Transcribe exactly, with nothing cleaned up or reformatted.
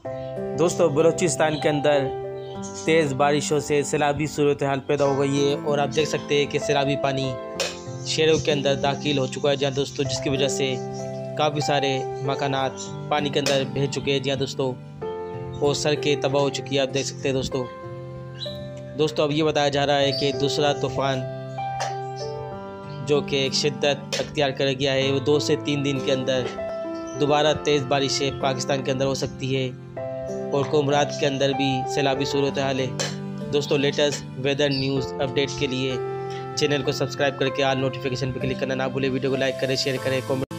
दोस्तों बलूचिस्तान के अंदर तेज़ बारिशों से सैलाबी सूरत हाल पैदा हो गई है और आप देख सकते हैं कि सैलाबी पानी शहरों के अंदर दाखिल हो चुका है जहाँ दोस्तों, जिसकी वजह से काफ़ी सारे मकानात पानी के अंदर बह चुके हैं जहाँ दोस्तों, और सड़कें तबाह हो चुकी है। आप देख सकते हैं दोस्तों दोस्तों अब ये बताया जा रहा है कि दूसरा तूफ़ान जो कि एक शिद्दत अख्तियार कर गया है, वो दो से तीन दिन के अंदर दोबारा तेज़ बारिशें पाकिस्तान के अंदर हो सकती है और कुमरात के अंदर भी सैलाबी सूरत हाल है। दोस्तों लेटेस्ट वेदर न्यूज़ अपडेट के लिए चैनल को सब्सक्राइब करके आल नोटिफिकेशन पर क्लिक करना ना भूलें। वीडियो को लाइक करें, शेयर करें, कमेंट